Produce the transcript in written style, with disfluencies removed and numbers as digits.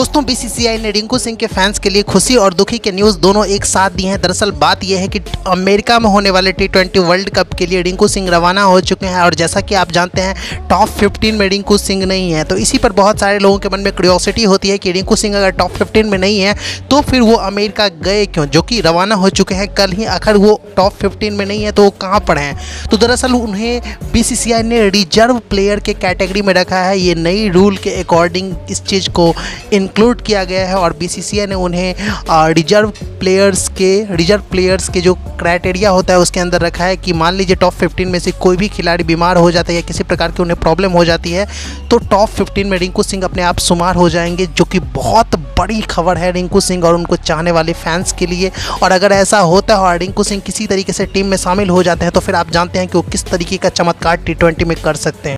दोस्तों बीसीसीआई ने रिंकू सिंह के फैंस के लिए खुशी और दुखी के न्यूज़ दोनों एक साथ दिए हैं। दरअसल बात यह है कि अमेरिका में होने वाले T20 वर्ल्ड कप के लिए रिंकू सिंह रवाना हो चुके हैं और जैसा कि आप जानते हैं टॉप 15 में रिंकू सिंह नहीं है। तो इसी पर बहुत सारे लोगों के मन में क्यूरियोसिटी होती है कि रिंकू सिंह अगर टॉप 15 में नहीं है तो फिर वो अमेरिका गए क्यों, जो कि रवाना हो चुके हैं कल ही। आखिर वो टॉप 15 में नहीं है तो वो कहाँ पर हैं? तो दरअसल उन्हें बीसीसीआई ने रिजर्व प्लेयर के कैटेगरी में रखा है। ये नई रूल के अकॉर्डिंग इस चीज़ को इंक्लूड किया गया है और बीसीसीआई ने उन्हें रिजर्व प्लेयर्स के जो क्राइटेरिया होता है उसके अंदर रखा है कि मान लीजिए टॉप 15 में से कोई भी खिलाड़ी बीमार हो जाता है या किसी प्रकार की उन्हें प्रॉब्लम हो जाती है तो टॉप 15 में रिंकू सिंह अपने आप शुमार हो जाएंगे, जो कि बहुत बड़ी खबर है रिंकू सिंह और उनको चाहने वाले फैंस के लिए। और अगर ऐसा होता है और रिंकू सिंह किसी तरीके से टीम में शामिल हो जाते हैं तो फिर आप जानते हैं कि वो किस तरीके का चमत्कार T20 में कर सकते हैं।